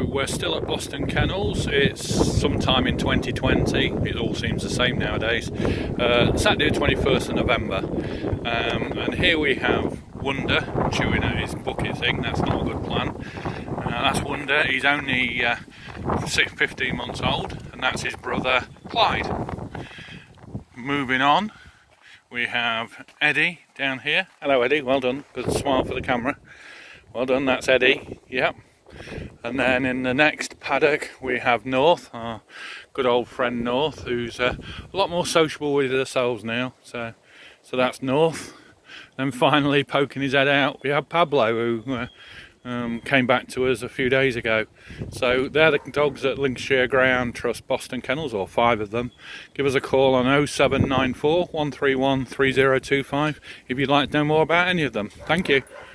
So we're still at Boston Kennels. It's sometime in 2020. It all seems the same nowadays. Saturday the 21st of November. And here we have Wonder chewing at his bucket thing. That's not a good plan. That's Wonder. He's only 15 months old, and that's his brother Clyde. Moving on, we have Eddie down here. Hello Eddie, well done. Good smile for the camera. Well done, that's Eddie. Yep. And then in the next paddock we have North, our good old friend North, who's a lot more sociable with ourselves now. So that's North. Then finally, poking his head out, we have Pablo, who came back to us a few days ago. So they're the dogs at Lincolnshire Greyhound Trust Boston Kennels, or 5 of them. Give us a call on 0794 131 3025 if you'd like to know more about any of them. Thank you.